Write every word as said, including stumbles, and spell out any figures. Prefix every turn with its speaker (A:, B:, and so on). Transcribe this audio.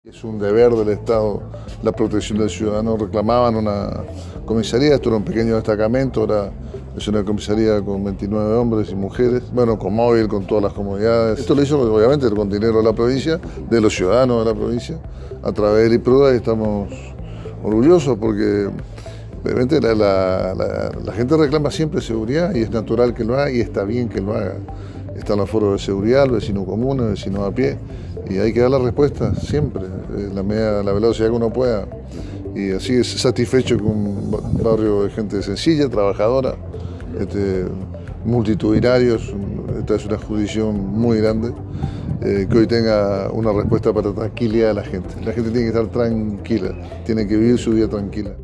A: Es un deber del Estado la protección del ciudadano. Reclamaban una comisaría, esto era un pequeño destacamento, ahora es una comisaría con veintinueve hombres y mujeres, bueno, con móvil, con todas las comodidades. Esto lo hizo obviamente con dinero de la provincia, de los ciudadanos de la provincia, a través del IPRUDA, y estamos orgullosos porque obviamente la, la, la, la gente reclama siempre seguridad y es natural que lo haga y está bien que lo haga. Están los foros de seguridad, el vecino común, el vecino a pie, y hay que dar la respuesta siempre, la, media, la velocidad que uno pueda. Y así es satisfecho con un barrio de gente sencilla, trabajadora, este, multitudinarios. Esta es una jurisdicción muy grande, eh, que hoy tenga una respuesta para la tranquilidad de la gente. La gente tiene que estar tranquila, tiene que vivir su vida tranquila.